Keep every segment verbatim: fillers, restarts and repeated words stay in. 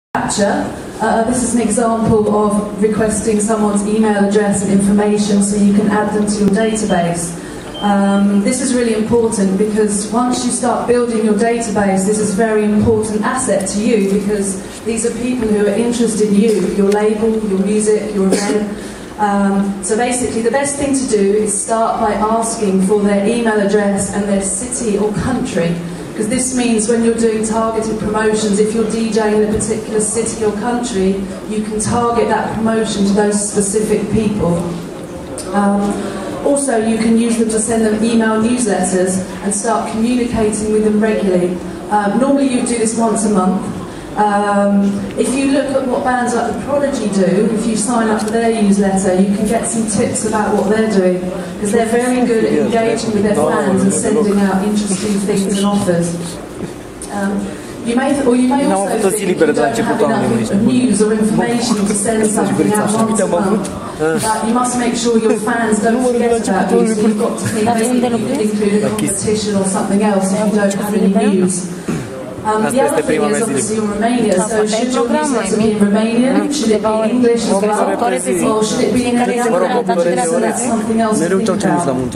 Capture. Uh, this is an example of requesting someone's email address and information so you can add them to your database. Um, this is really important because once you start building your database, this is a very important asset to you because these are people who are interested in you, your label, your music, your event. Um, so basically the best thing to do is start by asking for their email address and their city or country. Because this means when you're doing targeted promotions, if you're DJing in a particular city or country, you can target that promotion to those specific people. Um, also, you can use them to send them email newsletters and start communicating with them regularly. Um, normally you do this once a month. Um, if you look at what bands like The Prodigy do, if you sign up for their newsletter, you can get some tips about what they're doing, because they're very good at engaging with their fans and sending out interesting things and offers. Um, you may, or you may also think you don't have enough news or information to send something out once a month. But you must make sure your fans don't forget about you, so you've got to think maybe you could include a competition or something else if you don't have any news. Um, the other thing is obviously in Romania, so should your newsletter be in Romanian, should it be in English as well, or should it be in any other language, so that's something else to think about.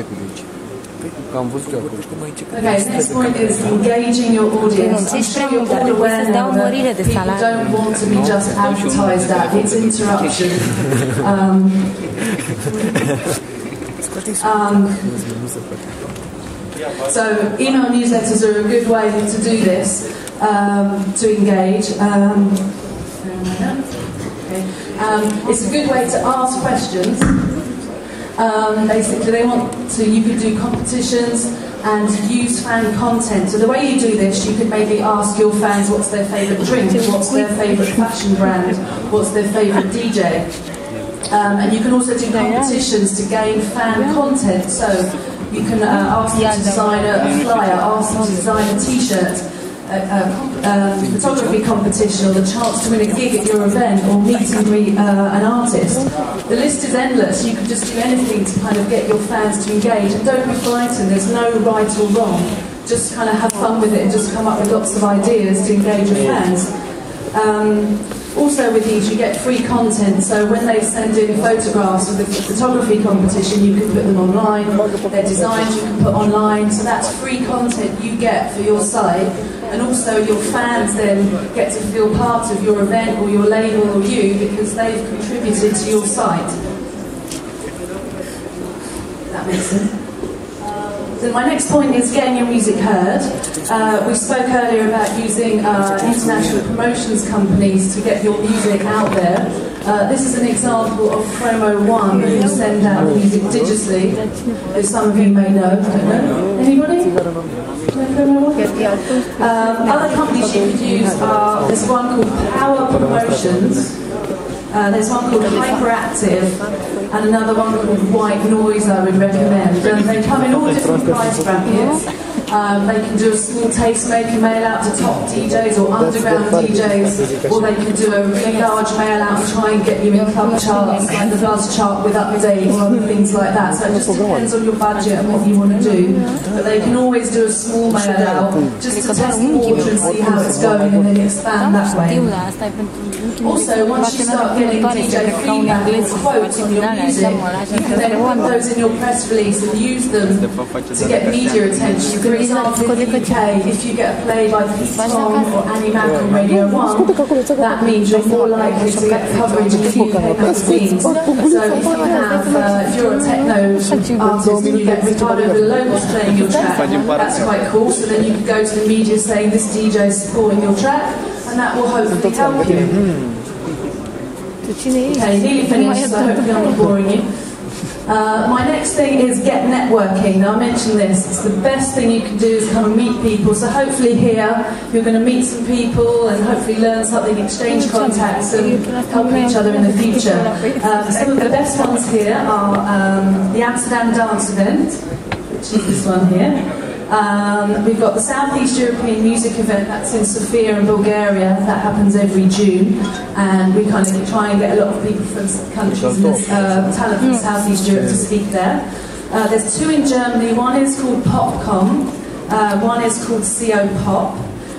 Okay, next point is engaging your audience. I'm sure you're all aware now that people don't want to be just advertised at, it's interruption. Um, um, So email newsletters are a good way to do this, um, to engage. Um, okay. um, it's a good way to ask questions. Um, basically, they want to. You could do competitions and use fan content. So the way you do this, you could maybe ask your fans what's their favourite drink, what's their favourite fashion brand, what's their favourite D J. Um, and you can also do competitions to gain fan content. So you can uh, ask them to design a, a flyer, ask them to design a t-shirt, a, a, a photography competition, or the chance to win a gig at your event, or meet and greet uh, an artist. The list is endless. You can just do anything to kind of get your fans to engage. And don't be frightened, there's no right or wrong. Just kind of have fun with it and just come up with lots of ideas to engage your fans. Um, Also with these you get free content, so when they send in photographs of the photography competition you can put them online, their designs you can put online, so that's free content you get for your site, and also your fans then get to feel part of your event or your label or you because they've contributed to your site. That makes sense. So my next point is getting your music heard. Uh, we spoke earlier about using uh, international promotions companies to get your music out there. Uh, this is an example of Promo One, who send out music digitally, as some of you may know. I don't know. Anybody? Um, other companies you could use are, there's one called Power Promotions. Uh, there's one called Hyperactive and another one called White Noise I would recommend. And they come in all different price brackets. Um, they can do a small tastemaker mail out to top D Js or underground D Js, or they can do a really large mail out and try and get you in club charts like the Buzz chart with updates or other things like that. So it just depends on your budget and what you want to do. But they can always do a small mail out just to test the water and see how it's going and then expand that way. Also, once you start getting D J feedback or quotes on your music, you can then put those in your press release and use them to get media attention. For example, in the U K, if you get a play by Pete Tong or Annie Mac on Radio one, that means you're more likely to get coverage in U K magazines. So if you have, uh, if you're a techno artist and you get Ricardo Villalobos playing your track, that's quite cool. So then you can go to the media saying this D J is supporting your track, and that will hopefully help you. Okay, nearly finished, so hopefully I'm not boring you. Uh, my next thing is get networking. Now I mentioned this, it's the best thing you can do is come and meet people. So hopefully here you're going to meet some people and hopefully learn something, exchange contacts and help each other in the future. Um, some of the best ones here are um, the Amsterdam Dance Event, which is this one here. Um, we've got the Southeast European Music Event, that's in Sofia in Bulgaria, that happens every June, and we kind of try and get a lot of people from countries and uh, talent from Southeast Europe to speak there. Uh, there's two in Germany, one is called PopCom, uh, one is called C O Pop.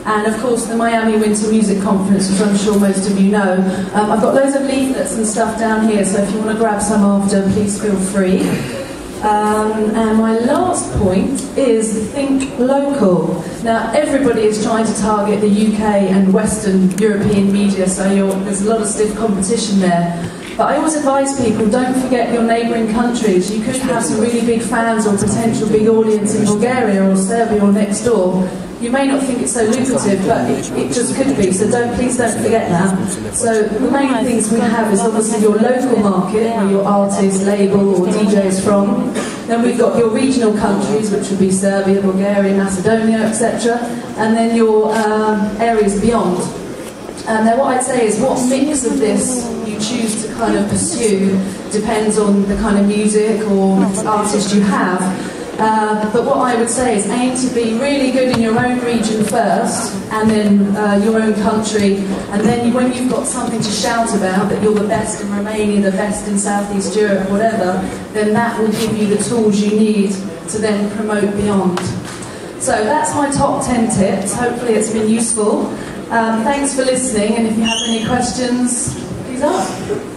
and of course the Miami Winter Music Conference, which I'm sure most of you know. Um, I've got loads of leaflets and stuff down here, so if you want to grab some after, please feel free. Um, and my last point is think local. Now, everybody is trying to target the U K and Western European media, so you're, there's a lot of stiff competition there. But I always advise people, don't forget your neighbouring countries. You could have some really big fans or potential big audience in Bulgaria or Serbia or next door. You may not think it's so lucrative, but it, it just could be, so don't, please don't forget that. So the main things we have is obviously your local market, where your artist, label or D J is from. Then we've got your regional countries, which would be Serbia, Bulgaria, Macedonia, et cetera. And then your um, areas beyond. And then what I'd say is what mix of this you choose to kind of pursue depends on the kind of music or artist you have. Uh, but what I would say is aim to be really good in your own region first, and then uh, your own country, and then when you've got something to shout about, that you're the best in Romania, the best in Southeast Europe, whatever, then that will give you the tools you need to then promote beyond. So that's my top ten tips. Hopefully it's been useful. Um, thanks for listening, and if you have any questions, please ask.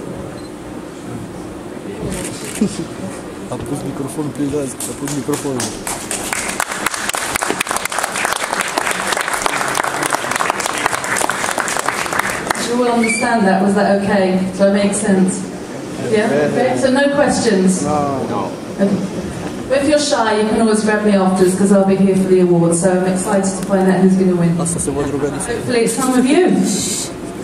A pus microfon, please ask. A pus microfon. You will understand that. Was that okay? Does that make sense? Yeah? Okay. So no questions? No. No. Okay. But if you're shy, you can always grab me afterwards, because I'll be here for the award, so I'm excited to find out who's going to win. Hopefully it's some of you.